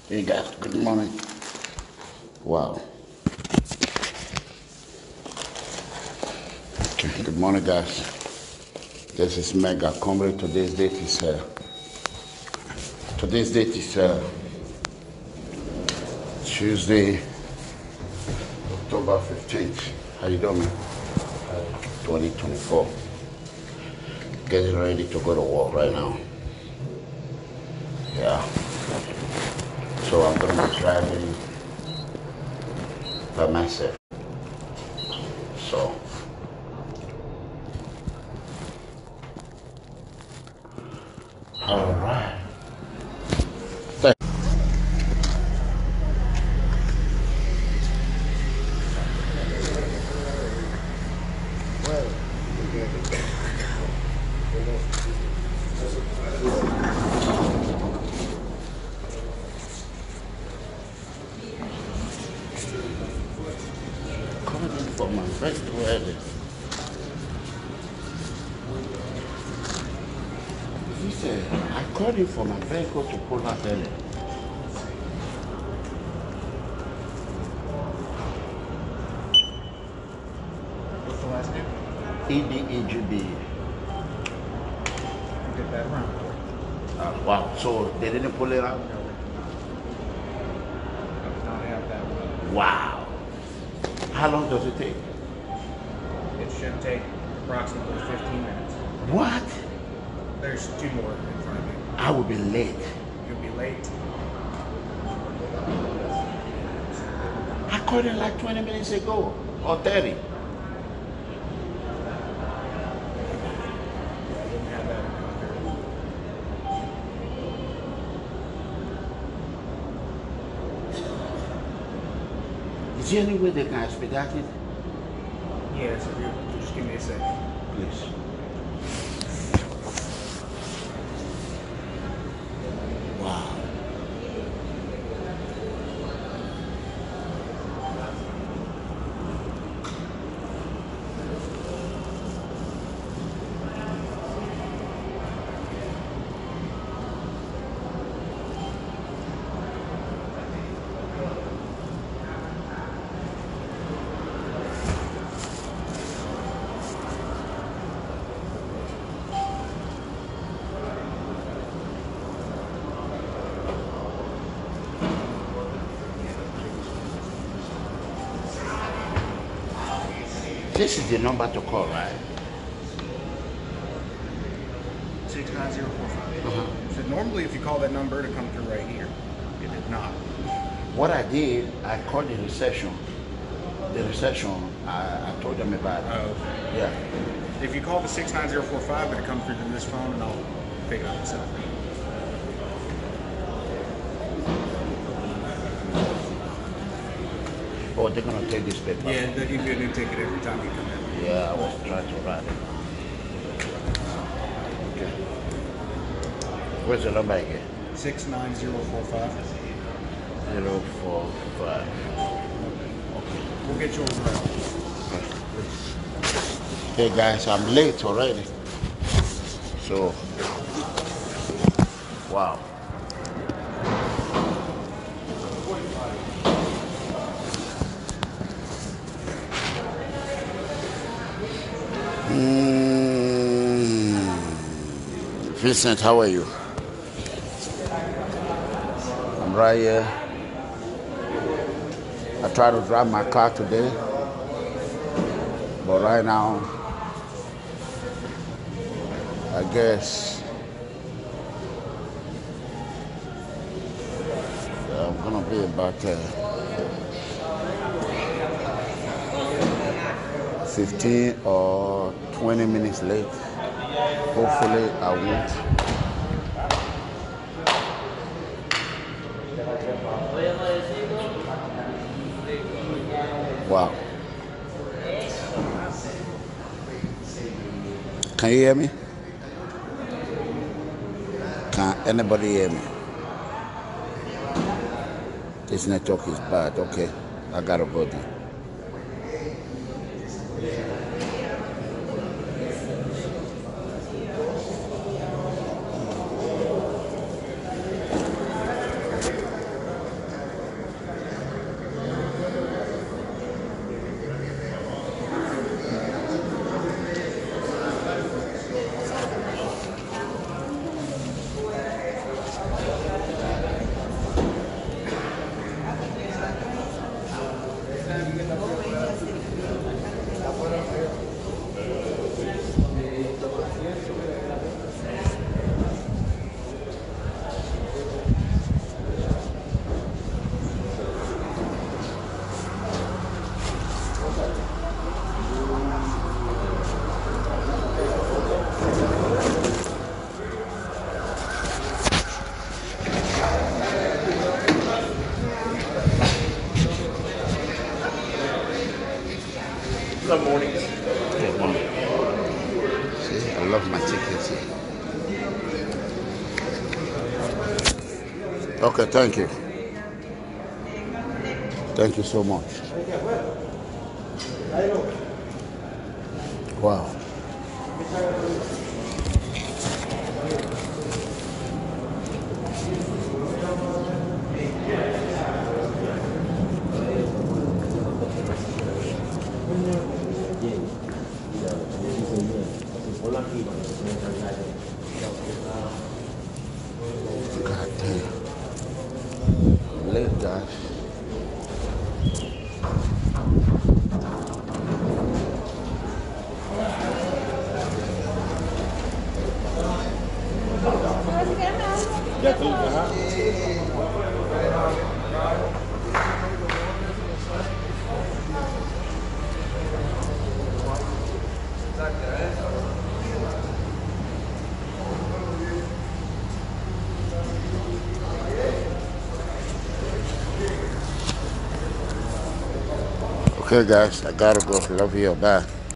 Hey guys, good morning. Wow. Okay, good morning guys. This is Mega Comrade. Today's date is Tuesday, October 15th. How you doing, man? 2024. Getting ready to go to war right now. Yeah. So I'm gonna be driving by myself. So all right. Coming in for my first wedding. He said, I called you for my vehicle to pull out early. What's the last name? EDEGB. You did that wrong. Wow. So they didn't pull it out? No, I did not have that one. Wow. How long does it take? It should take approximately 15 minutes. What? There's two more in front of you. I will be late. You'll be late. I called in like 20 minutes ago or 30. I didn't have that in Is there any way they can expedite it? Yeah, so you just give me a second. Please. Wow. This is the number to call, right? 69045. So normally if you call that number to come through right here, it did not. What I did, I called the reception. I told them about it. Oh. Yeah. If you call the 69045, it'll come through to this phone and I'll pick it up myself. Oh, they're gonna take this paper. Yeah, they give you a new ticket every time you come in. Yeah, I was trying to write it. Okay. Where's the number again? 69045. 045. We'll get you over there. Hey guys, I'm late already. So, wow. Vincent, how are you? I'm right here. I tried to drive my car today, but right now, I guess I'm gonna be about 15 or 20 minutes late. Hopefully I won't. Wow. Can you hear me? Can anybody hear me? This network is bad. Okay, I gotta go there. Okay, thank you. Thank you so much. Wow. God damn. Late, guys. Okay, guys, I gotta go. Love you. Bye.